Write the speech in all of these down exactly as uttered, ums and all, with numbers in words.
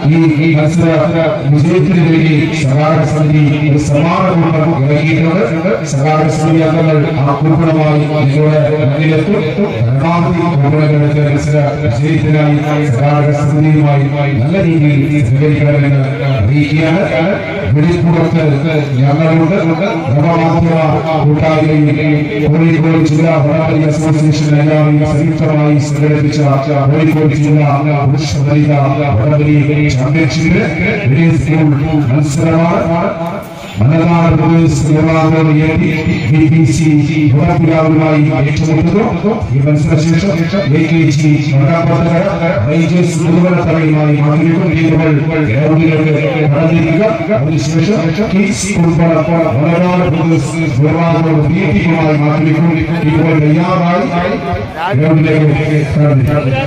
ഈ മത്സര വിജയത്തിന് വേണ്ടി സഹകരണ സമിതി ഒരു സമാന കുറിപ്പ് ഇറങ്ങിയിട്ടുണ്ട്. സഹകരണ സമിതി അംഗങ്ങൾ ആ കുറിപ്പുമായി നിങ്ങളുടെ മുന്നിലെത്തും. രണ്ടാമത്തെ കുറിപ്പുകളെടുത്ത് മത്സര വിജയത്തിനായി സഹകരണ സമിതിയുമായി നല്ല രീതിയിൽ സഹകരിക്കണമെന്ന് അറിയിക്കുകയാണ്. വെളിപ്പുറത്ത് ഞങ്ങളുണ്ട്. നവമാധ്യമ കൂട്ടായ്മയും കോഴിക്കോട് ജില്ലാ വടംവലി അസോസിയേഷൻ എല്ലാവരും സംയുക്തമായി സംഘടിപ്പിച്ച കോഴിക്കോട് ജില്ലാ പുരുഷ വനിത വടംവലി ചാമ്പ്യൻഷിപ്പ് മത്സരമാണ്. മലനാട് പ്രദേശ് നിർമ്മാണത്തോട് ബി ബി സി വടംപിലാവുമായി ഏറ്റുമുട്ടുന്നു. ഈ മത്സരശേഷം എ കെ ജി റൈജേഴ്സ് മുഴുവനത്തറയുമായി ടീമുകൾ ഗ്രൗണ്ടിലേക്ക് കടന്നിരിക്കുക. അതിനുശേഷം മലനാട് പ്രദേശ് നിർമ്മാണത്തോട് ബി ടീമുമായി മാറ്റിവെക്കും. ടീമുകൾ തയ്യാറായി ഗ്രൗണ്ടിലേക്ക് കടന്നിരിക്കുക.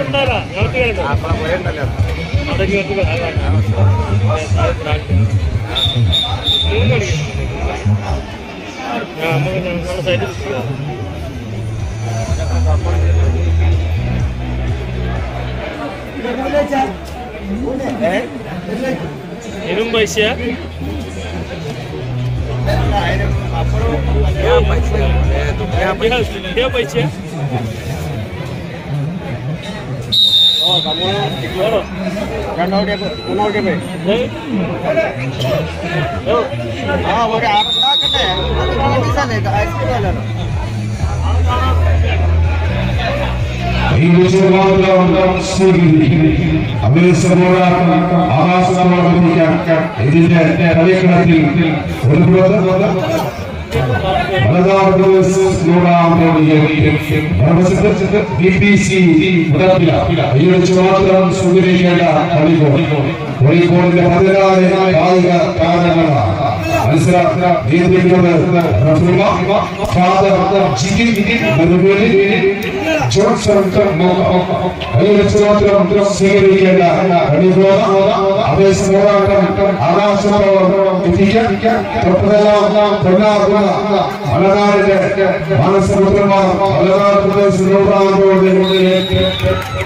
Minum pais ya? Dia pais ya? Oh, kamu ikut? Kan orang dia, orang dia pay. Oh, ah, वो क्या आप क्या करते हैं? आप कैसा लेगा? ऐसे वाला ना? ബി ബി സി കോഴിക്കോടിന്റെ പതിനാല് കായിക താരങ്ങളാണ് മത്സരം നിയന്ത്രിക്കുന്നത്. സ്വീകരിക്കേണ്ട പോരാട്ടം ആകാശത്തോളം എത്തിക്കാൻ മലനാടിന്റെ മാനസപുത്രന്മാർ മലനാട് പ്രദേശ